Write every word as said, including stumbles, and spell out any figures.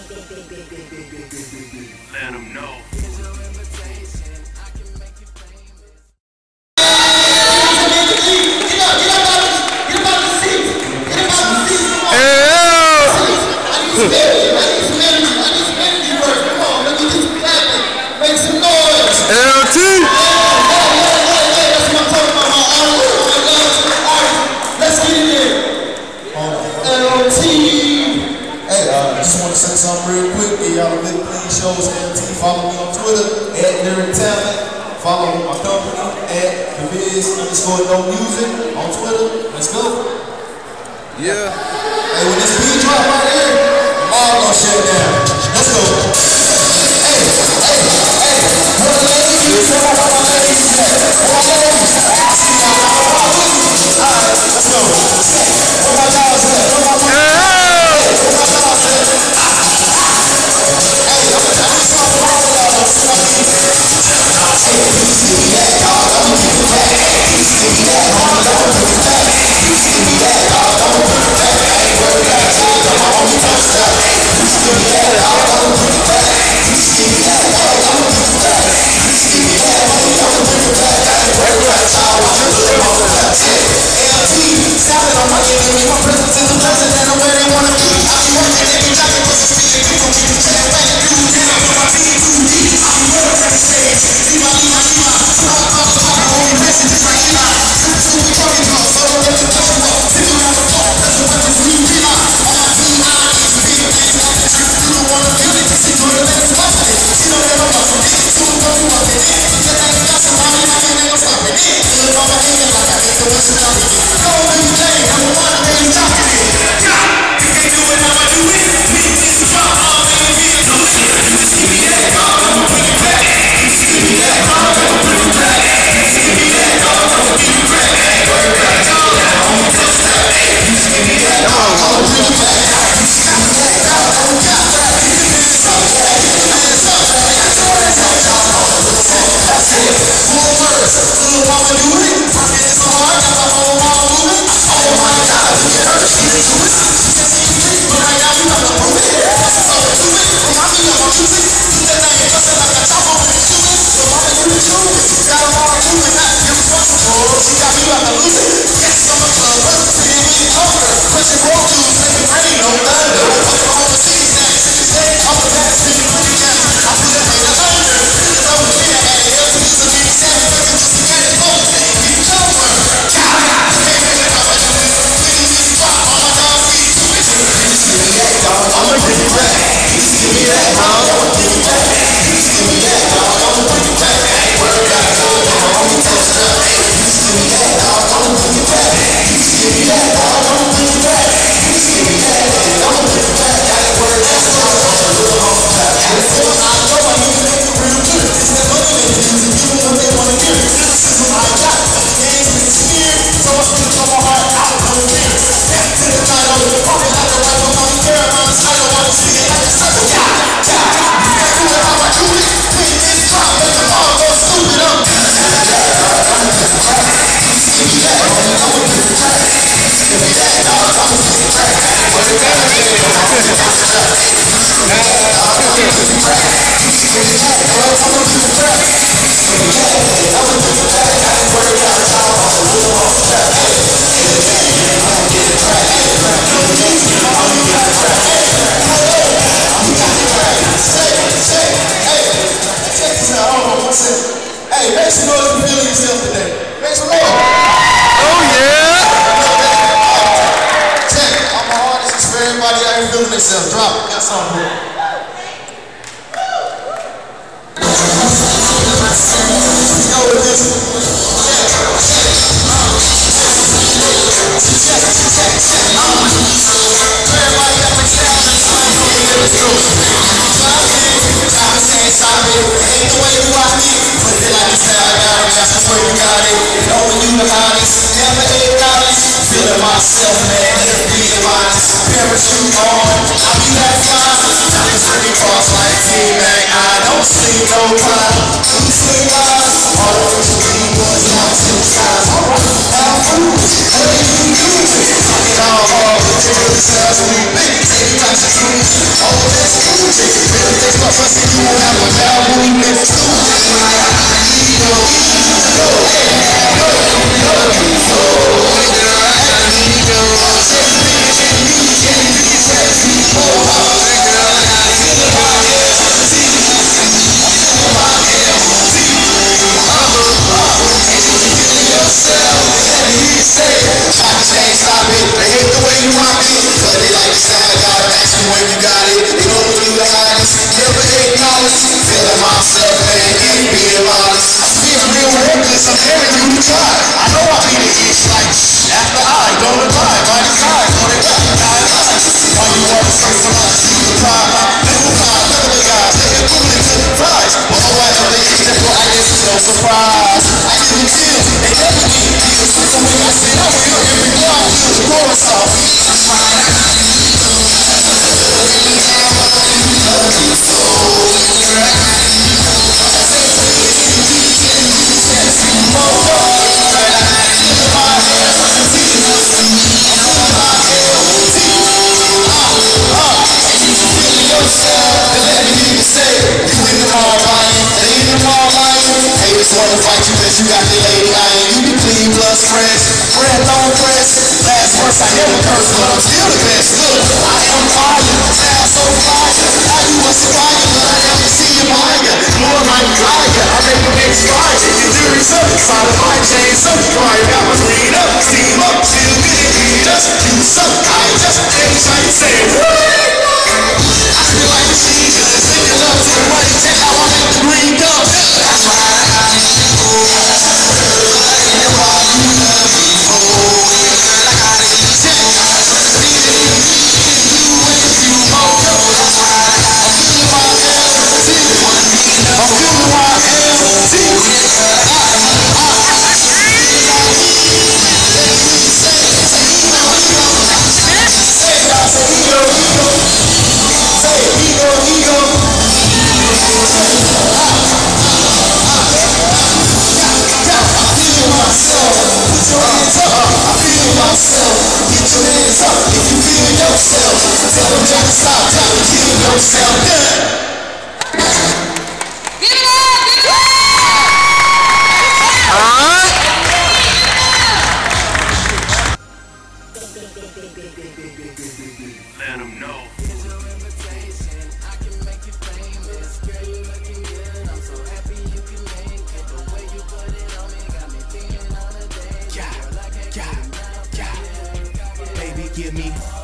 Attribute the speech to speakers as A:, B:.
A: Let them know. L T!
B: Let's get it in. L T! Hey, I just want to say something real quick. Give y'all a big clean shows. L T, follow me on Twitter at Lyric Talent. Follow my company at the Biz underscore no music on Twitter. Let's go.
A: Yeah.
B: Hey, when this beat drop right here, the mall gonna shut down. Let's go. Hey, hey, hey. Where the ladies? Where my ladies at? Where my ladies? Alright, let's go. Where my dogs at? Where my dogs at? Where my dogs at? Hey, I'm gonna tell you something wrong with y'all. Hey, please give me that dog. I'm gonna give it back. Please give me that dog. I'm gonna give it back. Please give me that dog. I'm gonna give it back. I ain't worried about it. I'm my only touchdown. Please give me that dog. I'm gonna give it back. Please give me that dog. I'm gonna give it back. Please give me that dog. I'm gonna give it back. I ain't worried about it. I'm my only touchdown. L T, salad on my enemy. My presence is the president of where they wanna be. I be working every job and pussy speaking. People keep it chat back. You down for my team too deep. I be working every stage. Lima, Lima, Lima. Talk about the fucking only messages like Lima. Super, super talking to us. So don't let them touch them up. Sitting on the floor. Press the weapons. New Lima. On my team, I is the big man. You don't wanna feel it. Sit to the left. Watch it. You don't ever watch it. So don't go up in it. You can't stop somebody. I can't never stop it. Look on my hand like I get the west and out of it. Go every day. Number one, I'm really talking it. You can't do it how I do it. Me, this is my all day. No shit. Just give me that dog. I'ma bring it back. Just give me that dog. I'ma bring it back. Just give me that dog. I'ma give it back. Ain't worried about it. I'ma touch that. Just give me that dog. I'ma bring it back. Just give me that dog. I'ma get it back. That's it. Four words. Little mama do it. Talking is so hard. Got my whole mama moving. Oh my God. Look at her. She didn't do it. She just ain't free. But right now you have to prove it. That's the song to it. Remind me of my music. You said that you're busting like a chopper when it's shooting. So mama, you the truth. Got them all moving. Not irresponsible. She got me about to lose it. Yes, I'm a club. What's the name? We hunger. Pushing roll dudes. Make it rain. No thunder. I'm from overseas. Now it's six days. I'm a bad city. Pretty down. I put that thing under. It's over here. I'ma bring it back. Please give me that dog. I'ma give it back. Please give me that dog. I'ma bring it back. I ain't worried about it. I'm only touchdown. Please give me that dog. I'ma bring it back. Please give me that dog. I'ma bring it back. Please give me that dog. I'ma bring it back. I ain't worried about it. I'm a little off the back. I know I need to make it real good. It's that money making music. Give me what they wanna hear. This is what I got. The game's been scared. So I speak from my heart. I don't know fear. Back to the title. Walking out the right on my paramount. I don't wanna see it like a circle. Yeah, yeah. You can't do it how I do it. When this drop, make them all go stupid up. I'ma give it back. Please give me that. I'ma give it back. Please give me that. I'ma give it back. What it gotta be? I'ma give it back. Please give me that. I'ma give it back. Please give me that. I'ma give it back. Please give me that. I'ma give it back. I ain't worried about it. I'm a little off the track. Get it back. I'ma get it back. I'ma get it back. I'ma get it back. Hey, make some noise and feel yourself today. Make some noise.
A: Oh, yeah.
B: Check it. I'm an artist. It's for everybody out here feeling themselves. Drop it. Got something here. Let's go with this. Check it. Check it. Check it. Check it. Check it. Everybody got the sound. Let's go. Stop it, ain't the way you want me. Put it like it's how I got it, that's the way you got it. Knowing you the hottest, never eight dollars. Feeling myself, man, never being honest. Parachute on, I be that fly. Diamonds pretty cross like T-Mac. I don't sleep no time. You sleep lies. All the first three boys now two sides. Now food, what do you do? Talk it all hard, but you really sound sweet. Baby, take it like a truth. Oh, that's cool. yes, I'm daring you to try. I know I beat it, it's like after I don't abide by the sky. On it up, die alive. Why you wanna say so much? You can try my little guy, little guy, taking food and good fries. But oh, I know they eat that, well, I guess it's no surprise. I didn't kill, they never did. Because the way I said I will, every one will the chorus off. That's why I got you. Wanna fight you cause you got the lady iron. You be clean, plus fresh, bread on press. Last verse I never curse, but I'm still the best. Look, I am fire, sound so fire. How you a spider, but I never see you higher. More like fire, I make them expire. Your jury's up, side of my chain, so fire. Got my green up, steam up, still getting heat us. You suck, I just ain't trying to say what? I feel like a machine gun, send your love to the money, check how I make the green come. That's why I got it.
A: Let them know.
C: Yeah, yeah, yeah. Baby, give me